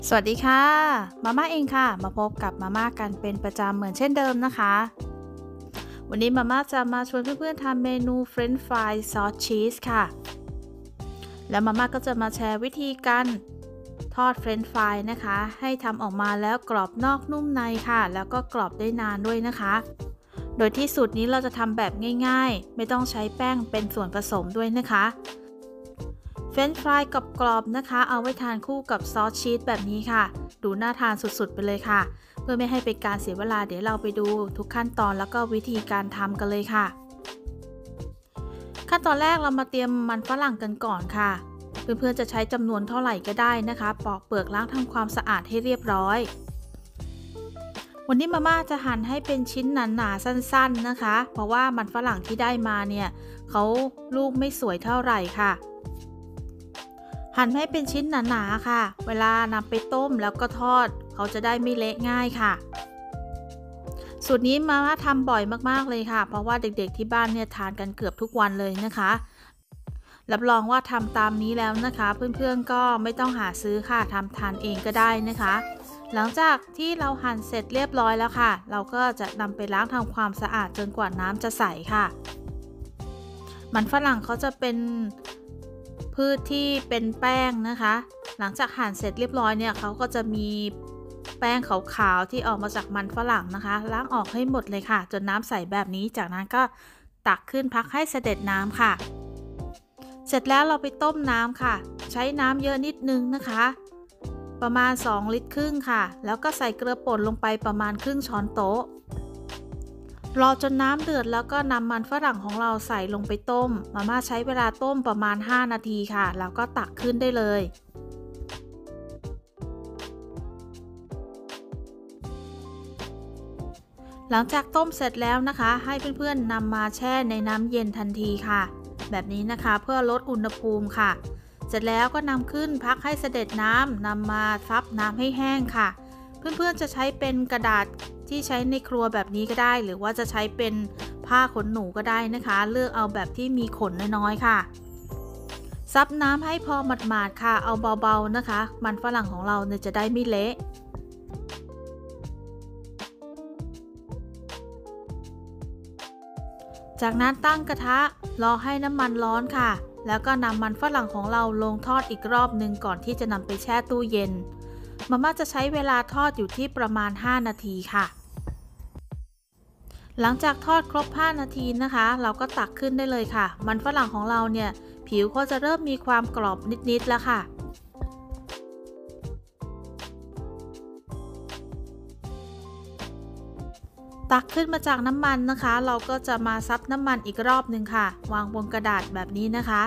สวัสดีค่ะมาม่าเองค่ะมาพบกับมาม่ากันเป็นประจำเหมือนเช่นเดิมนะคะวันนี้มาม่าจะมาชวนเพื่อนๆทำเมนูเฟรนช์ฟรายซอสชีสค่ะแล้วมาม่าก็จะมาแชร์วิธีการทอดเฟรนช์ฟรายนะคะให้ทำออกมาแล้วกรอบนอกนุ่มในค่ะแล้วก็กรอบได้นานด้วยนะคะโดยที่สูตรนี้เราจะทำแบบง่ายๆไม่ต้องใช้แป้งเป็นส่วนผสมด้วยนะคะเฟรนช์ฟรายกรอบๆนะคะเอาไว้ทานคู่กับซอสชีสแบบนี้ค่ะดูน่าทานสุดๆไปเลยค่ะเพื่อไม่ให้เป็นการเสียเวลาเดี๋ยวเราไปดูทุกขั้นตอนแล้วก็วิธีการทำกันเลยค่ะขั้นตอนแรกเรามาเตรียมมันฝรั่งกันก่อนค่ะเพื่อนๆจะใช้จำนวนเท่าไหร่ก็ได้นะคะปอกเปลือกล้างทำความสะอาดให้เรียบร้อยวันนี้มาม่าจะหั่นให้เป็นชิ้นหนาๆสั้นๆนะคะเพราะว่ามันฝรั่งที่ได้มาเนี่ยเขาลูกไม่สวยเท่าไหร่ค่ะหั่นให้เป็นชิ้นหนาๆค่ะเวลานำไปต้มแล้วก็ทอดเขาจะได้ไม่เละง่ายค่ะสูตรนี้มาม่าทำบ่อยมากๆเลยค่ะเพราะว่าเด็กๆที่บ้านเนี่ยทานกันเกือบทุกวันเลยนะคะรับรองว่าทำตามนี้แล้วนะคะเพื่อนๆก็ไม่ต้องหาซื้อค่ะทำทานเองก็ได้นะคะหลังจากที่เราหั่นเสร็จเรียบร้อยแล้วค่ะเราก็จะนำไปล้างทำความสะอาดจนกว่าน้ำจะใสค่ะมันฝรั่งเขาจะเป็นพืชที่เป็นแป้งนะคะหลังจากหั่นเสร็จเรียบร้อยเนี่ยเขาก็จะมีแป้งขาวๆที่ออกมาจากมันฝรั่งนะคะล้างออกให้หมดเลยค่ะจนน้ำใสแบบนี้จากนั้นก็ตักขึ้นพักให้เสด็จน้ำค่ะเสร็จแล้วเราไปต้มน้ำค่ะใช้น้ำเยอะนิดนึงนะคะประมาณ2 ลิตรครึ่งค่ะแล้วก็ใส่เกลือป่นลงไปประมาณครึ่งช้อนโต๊ะรอจนน้ำเดือดแล้วก็นำมันฝรั่งของเราใส่ลงไปต้มมาม่าใช้เวลาต้มประมาณ5 นาทีค่ะแล้วก็ตักขึ้นได้เลยหลังจากต้มเสร็จแล้วนะคะให้เพื่อนๆนำมาแช่ในน้ำเย็นทันทีค่ะแบบนี้นะคะเพื่อลดอุณหภูมิค่ะเสร็จแล้วก็นำขึ้นพักให้เสด็จน้ำนำมาซับน้ำให้แห้งค่ะเพื่อนๆจะใช้เป็นกระดาษที่ใช้ในครัวแบบนี้ก็ได้หรือว่าจะใช้เป็นผ้าขนหนูก็ได้นะคะเลือกเอาแบบที่มีขนน้อยๆค่ะซับน้ำให้พอหมาดๆค่ะเอาเบาๆนะคะมันฝรั่งของเราเนี่ยจะได้ไม่เละจากนั้นตั้งกระทะรอให้น้ำมันร้อนค่ะแล้วก็นำมันฝรั่งของเราลงทอดอีกรอบหนึ่งก่อนที่จะนำไปแช่ตู้เย็นมาม่าจะใช้เวลาทอดอยู่ที่ประมาณ5 นาทีค่ะหลังจากทอดครบ5 นาทีนะคะเราก็ตักขึ้นได้เลยค่ะมันฝรั่งของเราเนี่ยผิวก็จะเริ่มมีความกรอบนิดๆแล้วค่ะตักขึ้นมาจากน้ำมันนะคะเราก็จะมาซับน้ำมันอีกรอบหนึ่งค่ะวางบนกระดาษแบบนี้นะคะ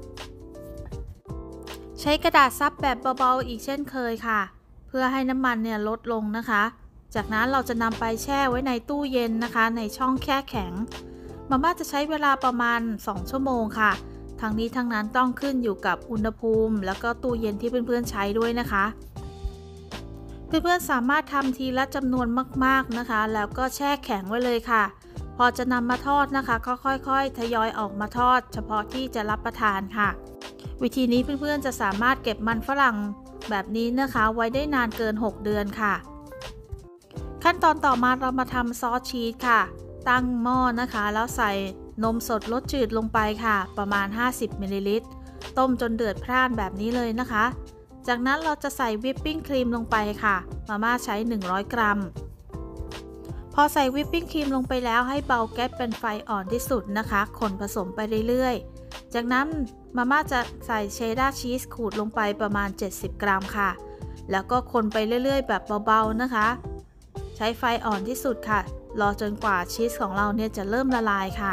ใช้กระดาษซับแบบเบาๆอีกเช่นเคยค่ะเพื่อให้น้ำมันเนี่ยลดลงนะคะจากนั้นเราจะนำไปแช่ไว้ในตู้เย็นนะคะในช่องแช่แข็งมาม่าจะใช้เวลาประมาณ2 ชั่วโมงค่ะทั้งนี้ทั้งนั้นต้องขึ้นอยู่กับอุณหภูมิแล้วก็ตู้เย็นที่เพื่อนๆใช้ด้วยนะคะเพื่อนๆสามารถทำทีละจำนวนมากๆนะคะแล้วก็แช่แข็งไว้เลยค่ะพอจะนำมาทอดนะคะก็ค่อยๆทยอยออกมาทอดเฉพาะที่จะรับประทานค่ะวิธีนี้เพื่อนๆจะสามารถเก็บมันฝรั่งแบบนี้นะคะไว้ได้นานเกิน6 เดือนค่ะขั้นตอนต่อมาเรามาทำซอสชีสค่ะตั้งหม้อนะคะแล้วใส่นมสดรสจืดลงไปค่ะประมาณ50 มิลลิลิตรต้มจนเดือดพร่านแบบนี้เลยนะคะจากนั้นเราจะใส่วิปปิ้งครีมลงไปค่ะมาม่าใช้100 กรัมพอใส่วิปปิ้งครีมลงไปแล้วให้เบาแก๊สเป็นไฟอ่อนที่สุดนะคะคนผสมไปเรื่อยๆจากนั้นมาม่าจะใส่เชดดาร์ชีสขูดลงไปประมาณ70 กรัมค่ะแล้วก็คนไปเรื่อยๆแบบเบาๆนะคะใช้ไฟอ่อนที่สุดค่ะรอจนกว่าชีสของเราเนี่ยจะเริ่มละลายค่ะ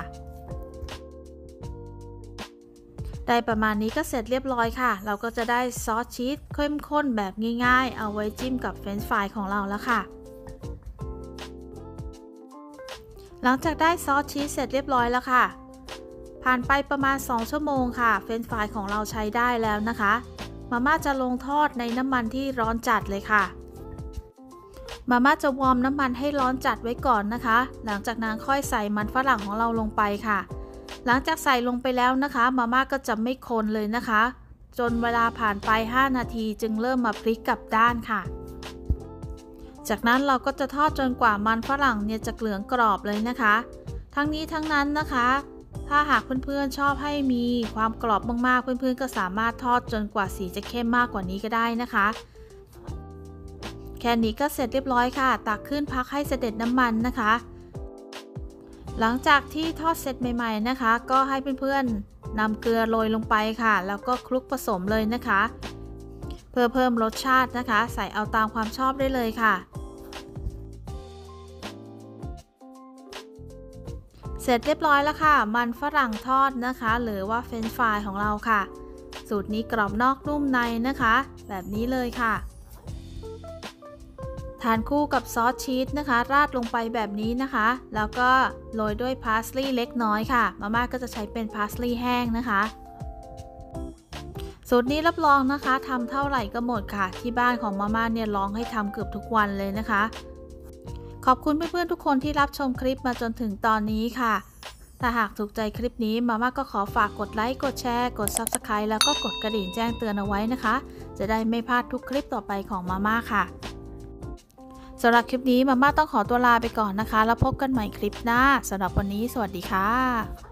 ได้ประมาณนี้ก็เสร็จเรียบร้อยค่ะเราก็จะได้ซอสชีสเข้มข้นแบบง่ายๆเอาไว้จิ้มกับเฟรนช์ฟรายของเราแล้วค่ะหลังจากได้ซอสชีสเสร็จเรียบร้อยแล้วค่ะผ่านไปประมาณ2 ชั่วโมงค่ะเฟรนช์ฟรายของเราใช้ได้แล้วนะคะมาม่าจะลงทอดในน้ำมันที่ร้อนจัดเลยค่ะมาม่าจะวอร์มน้ำมันให้ร้อนจัดไว้ก่อนนะคะหลังจากนั้นค่อยใส่มันฝรั่งของเราลงไปค่ะหลังจากใส่ลงไปแล้วนะคะมาม่าก็จะไม่คนเลยนะคะจนเวลาผ่านไป5นาทีจึงเริ่มมาพลิกกลับด้านค่ะจากนั้นเราก็จะทอดจนกว่ามันฝรั่งเนี่ยจะเหลืองกรอบเลยนะคะทั้งนี้ทั้งนั้นนะคะถ้าหากเพื่อนๆชอบให้มีความกรอบมากๆเพื่อนๆก็สามารถทอดจนกว่าสีจะเข้มมากกว่านี้ก็ได้นะคะแค่นี้ก็เสร็จเรียบร้อยค่ะตักขึ้นพักให้เสด็จน้ำมันนะคะหลังจากที่ทอดเสร็จใหม่ๆนะคะก็ให้เพื่อนๆนำเกลือโรยลงไปค่ะแล้วก็คลุกผสมเลยนะคะเพื่อเพิ่มรสชาตินะคะใส่เอาตามความชอบได้เลยค่ะเสร็จเรียบร้อยแล้วค่ะมันฝรั่งทอดนะคะหรือว่าเฟรนช์ฟรายของเราค่ะสูตรนี้กรอบนอกนุ่มในนะคะแบบนี้เลยค่ะทานคู่กับซอสชีสนะคะราดลงไปแบบนี้นะคะแล้วก็โรยด้วยพาสลีย์เล็กน้อยค่ะมาม่าก็จะใช้เป็นพาสลีย์แห้งนะคะสูตรนี้รับรองนะคะทำเท่าไหร่ก็หมดค่ะที่บ้านของมาม่าเนี่ยลองให้ทำเกือบทุกวันเลยนะคะขอบคุณเพื่อนๆทุกคนที่รับชมคลิปมาจนถึงตอนนี้ค่ะถ้าหากถูกใจคลิปนี้มาม่าก็ขอฝากกดไลค์กดแชร์กด Subscribe แล้วก็กดกระดิ่งแจ้งเตือนเอาไว้นะคะจะได้ไม่พลาดทุกคลิปต่อไปของมาม่าค่ะสำหรับคลิปนี้มาม่าต้องขอตัวลาไปก่อนนะคะแล้วพบกันใหม่คลิปหน้าสำหรับวันนี้สวัสดีค่ะ